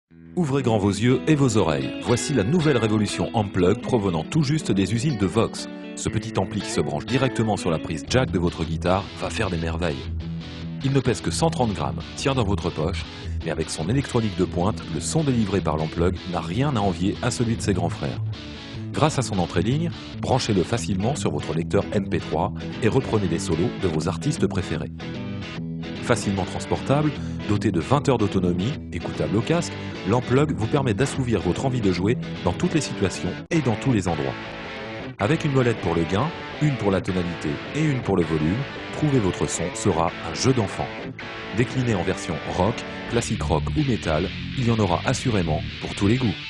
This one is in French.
Ouvrez grand vos yeux et vos oreilles. Voici la nouvelle révolution Amplug provenant tout juste des usines de Vox. Ce petit ampli qui se branche directement sur la prise jack de votre guitare va faire des merveilles. Il ne pèse que 130 grammes, tient dans votre poche, mais avec son électronique de pointe, le son délivré par l'Amplug n'a rien à envier à celui de ses grands frères. Grâce à son entrée ligne, branchez-le facilement sur votre lecteur MP3 et reprenez les solos de vos artistes préférés. Facilement transportable, doté de 20 heures d'autonomie, écoutable au casque, l'Amplug vous permet d'assouvir votre envie de jouer dans toutes les situations et dans tous les endroits. Avec une molette pour le gain, une pour la tonalité et une pour le volume, trouver votre son sera un jeu d'enfant. Décliné en version rock, classique rock ou métal, il y en aura assurément pour tous les goûts.